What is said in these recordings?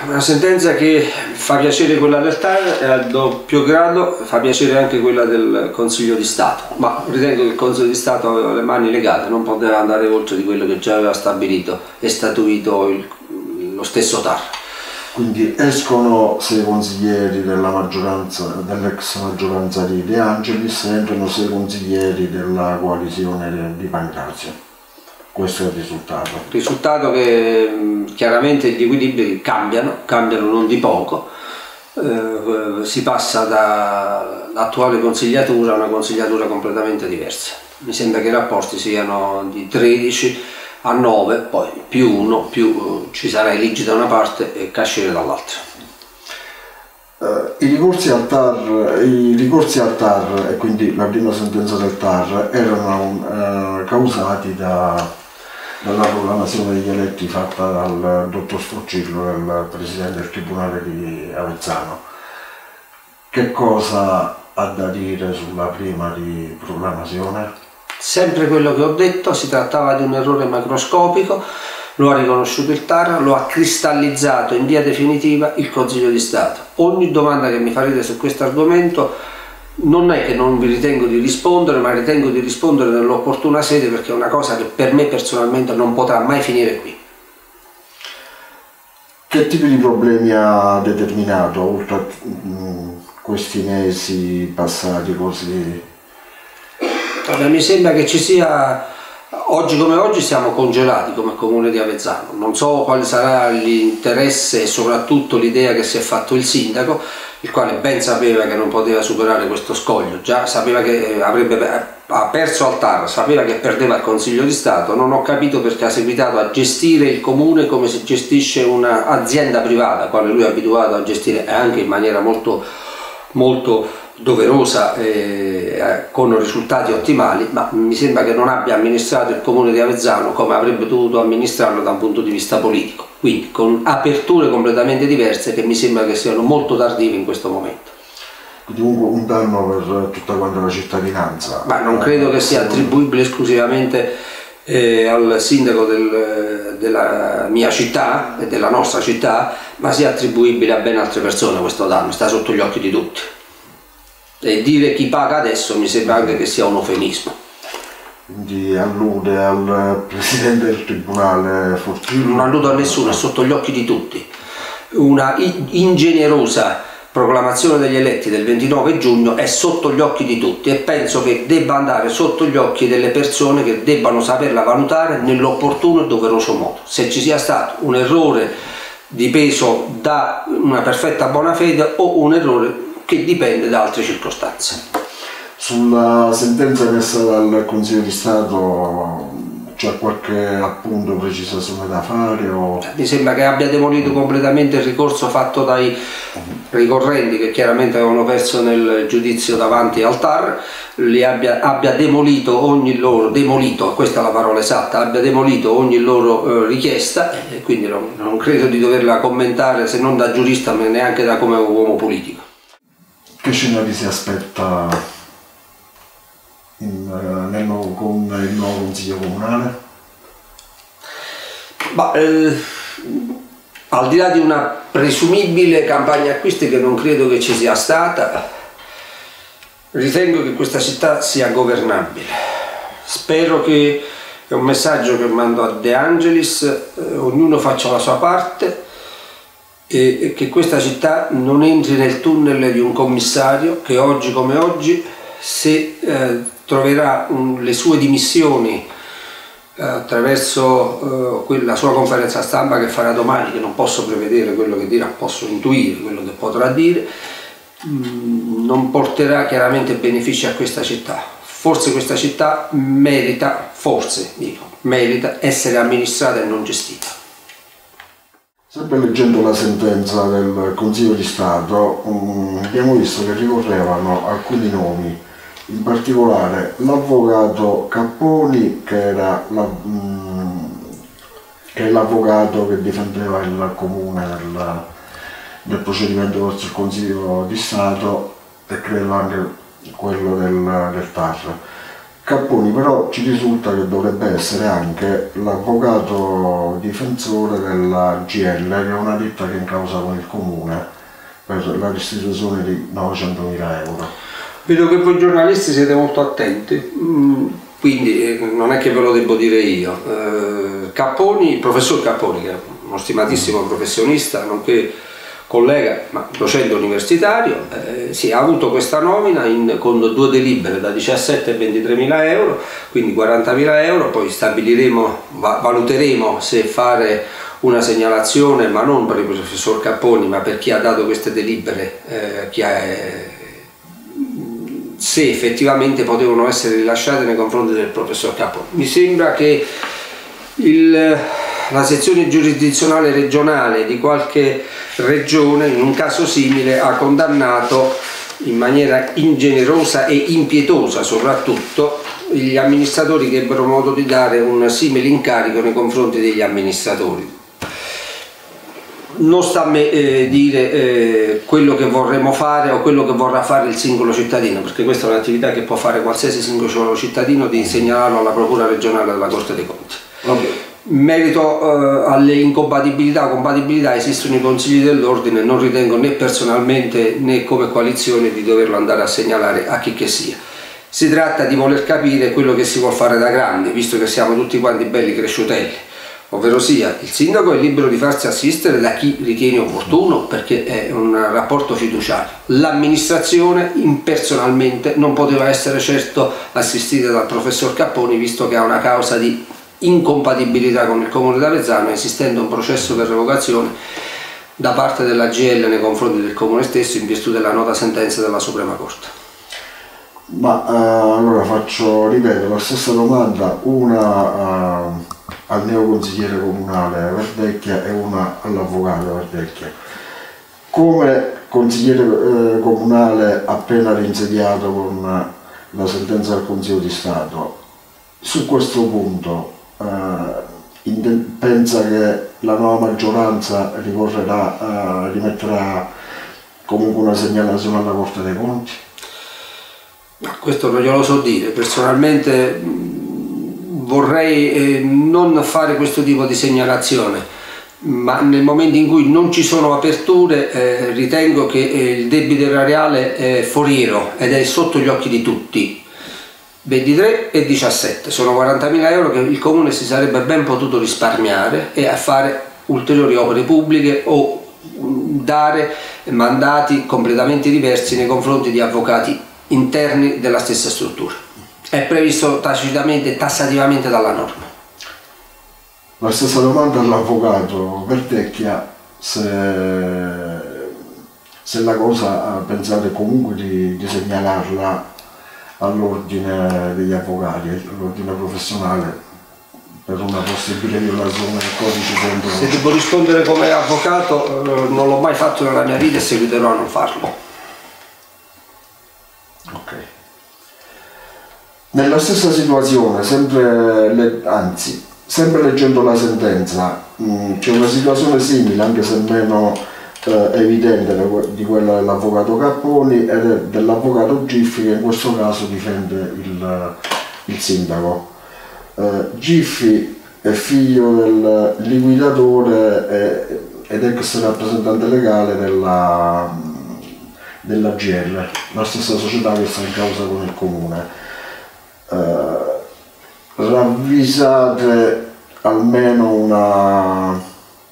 una sentenza che fa piacere quella del TAR e a doppio grado fa piacere anche quella del Consiglio di Stato, ma ritengo che il Consiglio di Stato aveva le mani legate, non poteva andare oltre di quello che già aveva stabilito e statuito lo stesso TAR. Quindi escono 6 consiglieri della maggioranza, dell'ex maggioranza di De Angelis, e entrano 6 consiglieri della coalizione di Pancrazio. Questo è il risultato. Il risultato che chiaramente gli equilibri cambiano non di poco, si passa dall'attuale consigliatura a una consigliatura completamente diversa. Mi sembra che i rapporti siano di 13 a 9, poi più 1, più ci sarà Eligi da una parte e Cascire dall'altra. I ricorsi al TAR e quindi la prima sentenza del TAR erano causati dalla proclamazione degli eletti fatta dal dottor Storcillo, il presidente del Tribunale di Avezzano. Che cosa ha da dire sulla prima di proclamazione? Sempre quello che ho detto, si trattava di un errore macroscopico, lo ha riconosciuto il TAR, lo ha cristallizzato in via definitiva il Consiglio di Stato. Ogni domanda che mi farete su questo argomento non è che non vi ritengo di rispondere, ma ritengo di rispondere nell'opportuna sede, perché è una cosa che per me personalmente non potrà mai finire qui. Che tipi di problemi ha determinato, oltre a questi mesi passati così? Allora, mi sembra che ci sia, oggi come oggi siamo congelati come comune di Avezzano, non so quale sarà l'interesse e soprattutto l'idea che si è fatto il sindaco, il quale ben sapeva che non poteva superare questo scoglio, già sapeva che ha perso al TAR, sapeva che perdeva il Consiglio di Stato. Non ho capito perché ha seguitato a gestire il comune come si gestisce un'azienda privata, quale lui è abituato a gestire, e anche in maniera molto doverosa, con risultati ottimali, ma mi sembra che non abbia amministrato il comune di Avezzano come avrebbe dovuto amministrarlo da un punto di vista politico, quindi con aperture completamente diverse che mi sembra che siano molto tardive in questo momento. Quindi un danno per tutta quanta la cittadinanza. Ma non credo che sia attribuibile esclusivamente al sindaco della mia città e della nostra città, ma sia attribuibile a ben altre persone. Questo danno sta sotto gli occhi di tutti. E dire chi paga adesso mi sembra anche che sia un eufemismo. Quindi allude al presidente del tribunale Fortino? Non alludo a nessuno, è sotto gli occhi di tutti. Una ingenerosa proclamazione degli eletti del 29 giugno è sotto gli occhi di tutti, e penso che debba andare sotto gli occhi delle persone che debbano saperla valutare nell'opportuno e doveroso modo. Se ci sia stato un errore di peso da una perfetta buona fede o un errore che dipende da altre circostanze. Sulla sentenza emessa dal Consiglio di Stato c'è qualche appunto, precisazione da fare? Mi sembra che abbia demolito completamente il ricorso fatto dai ricorrenti, che chiaramente avevano perso nel giudizio davanti al TAR, abbia demolito ogni loro, questa è la parola esatta, abbia demolito ogni loro richiesta, e quindi non credo di doverla commentare se non da giurista, ma neanche da come uomo politico. Che scenari si aspetta con il nuovo Consiglio Comunale? Al di là di una presumibile campagna acquisti che non credo che ci sia stata, ritengo che questa città sia governabile. Spero che, è un messaggio che mando a De Angelis, ognuno faccia la sua parte, e che questa città non entri nel tunnel di un commissario che oggi come oggi, se troverà le sue dimissioni attraverso la sua conferenza stampa che farà domani, che non posso prevedere quello che dirà, posso intuire quello che potrà dire, non porterà chiaramente benefici a questa città. Forse questa città merita essere amministrata e non gestita. Sempre leggendo la sentenza del Consiglio di Stato abbiamo visto che ricorrevano alcuni nomi, in particolare l'avvocato Capponi, che è l'avvocato che difendeva il comune nel procedimento verso il Consiglio di Stato, e credo anche quello del TAR. Capponi però ci risulta che dovrebbe essere anche l'avvocato difensore della GL, che è una ditta che è in causa con il comune per la restituzione di 900.000 euro. Vedo che voi giornalisti siete molto attenti, quindi non è che ve lo devo dire io. Capponi, il professor Capponi, che è uno stimatissimo professionista, nonché collega, ma docente universitario, ha avuto questa nomina con 2 delibere da 17 e 23.000 euro, quindi 40.000 euro, poi stabiliremo, valuteremo se fare una segnalazione, ma non per il professor Capponi, ma per chi ha dato queste delibere, se effettivamente potevano essere rilasciate nei confronti del professor Capponi. Mi sembra che la sezione giurisdizionale regionale di qualche regione in un caso simile ha condannato in maniera ingenerosa e impietosa soprattutto gli amministratori che ebbero modo di dare un simile incarico nei confronti degli amministratori. Non sta a me dire quello che vorremmo fare o quello che vorrà fare il singolo cittadino, perché questa è un'attività che può fare qualsiasi singolo cittadino, di segnalarlo alla Procura regionale della Corte dei Conti. In merito alle incompatibilità o compatibilità esistono i consigli dell'ordine, non ritengo né personalmente né come coalizione di doverlo andare a segnalare a chi che sia. Si tratta di voler capire quello che si vuol fare da grandi, visto che siamo tutti quanti belli cresciutelli, ovvero sia il sindaco è libero di farsi assistere da chi ritiene opportuno perché è un rapporto fiduciario. L'amministrazione impersonalmente non poteva essere certo assistita dal professor Capponi, visto che ha una causa di incompatibilità con il comune di Avezzano, esistendo un processo per revocazione da parte della GL nei confronti del comune stesso in virtù della nota sentenza della Suprema Corte. Ma allora ripeto la stessa domanda, una al neoconsigliere comunale Verdecchia e una all'avvocato Verdecchia. Come consigliere comunale appena reinsediato con la sentenza del Consiglio di Stato, su questo punto pensa che la nuova maggioranza rimetterà comunque una segnalazione alla Corte dei Conti? Questo non glielo so dire, personalmente vorrei non fare questo tipo di segnalazione, ma nel momento in cui non ci sono aperture ritengo che il debito erariale è foriero ed è sotto gli occhi di tutti. 23 e 17 sono 40.000 euro che il comune si sarebbe ben potuto risparmiare e a fare ulteriori opere pubbliche o dare mandati completamente diversi nei confronti di avvocati interni della stessa struttura. È previsto tacitamente e tassativamente dalla norma. La stessa domanda all'avvocato Verdecchia, se la cosa pensate comunque di segnalarla all'ordine degli avvocati, all'ordine professionale, per una possibile violazione del codice dentro. Se devo rispondere come avvocato, non l'ho mai fatto nella mia vita e seguiterò a non farlo. Ok. Nella stessa situazione, sempre leggendo la sentenza, c'è una situazione simile, anche se meno evidente di quella dell'avvocato Capponi e dell'avvocato Giffi, che in questo caso difende il sindaco. Giffi è figlio del liquidatore ed ex rappresentante legale della GL, la stessa società che sta in causa con il comune. Ravvisate almeno una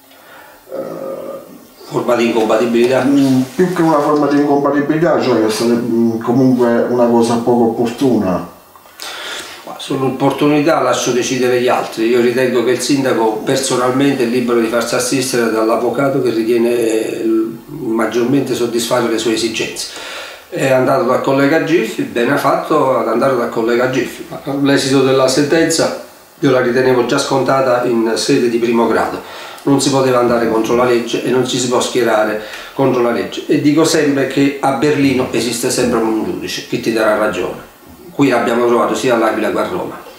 forma di incompatibilità? Più che una forma di incompatibilità, cioè che sarebbe comunque una cosa poco opportuna. Sull'opportunità lascio decidere gli altri. Io ritengo che il sindaco personalmente è libero di farsi assistere dall'avvocato che ritiene maggiormente soddisfare le sue esigenze. È andato dal collega Giffi, bene ha fatto ad andare dal collega Giffi. L'esito della sentenza io la ritenevo già scontata in sede di primo grado. Non si poteva andare contro la legge e non ci si può schierare contro la legge. E dico sempre che a Berlino esiste sempre un giudice che ti darà ragione. Qui l'abbiamo trovato sia all'Aquila che a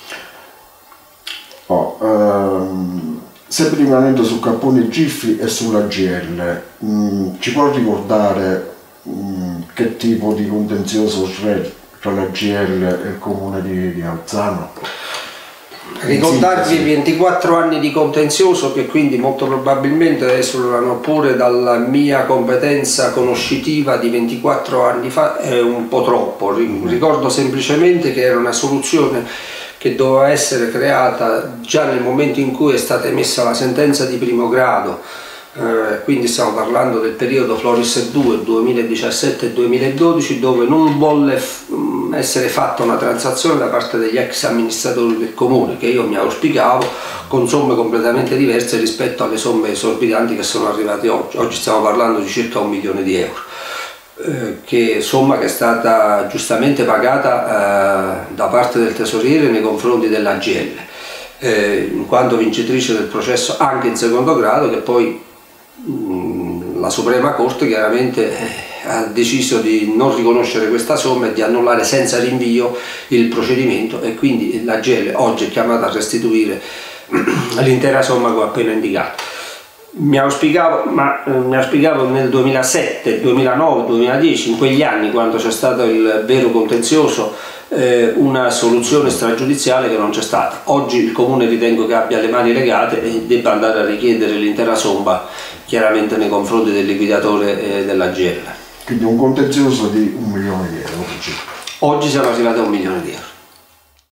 Roma. Sempre rimanendo su Capponi Giffi e sulla GL, ci può ricordare che tipo di contenzioso tra la GL e il comune di Avezzano. Ricordarvi 24 anni di contenzioso che quindi molto probabilmente esulano pure dalla mia competenza conoscitiva di 24 anni fa, è un po' troppo. Ricordo semplicemente che era una soluzione che doveva essere creata già nel momento in cui è stata emessa la sentenza di primo grado, quindi stiamo parlando del periodo Floris 2, 2017-2012, dove non volle essere fatta una transazione da parte degli ex amministratori del comune, che io mi auspicavo, con somme completamente diverse rispetto alle somme esorbitanti che sono arrivate oggi. Oggi stiamo parlando di circa 1 milione di euro, somma che è stata giustamente pagata da parte del tesoriere nei confronti della GL, in quanto vincitrice del processo anche in secondo grado, che poi la Suprema Corte chiaramente ha deciso di non riconoscere questa somma e di annullare senza rinvio il procedimento, e quindi la GL oggi è chiamata a restituire l'intera somma che ho appena indicato. Mi auspicavo nel 2007, 2009, 2010, in quegli anni, quando c'è stato il vero contenzioso, una soluzione stragiudiziale che non c'è stata. Oggi il comune ritengo che abbia le mani legate e debba andare a richiedere l'intera somma, chiaramente nei confronti del liquidatore della GL. Quindi un contenzioso di 1 milione di euro circa. Oggi siamo arrivati a 1 milione di euro.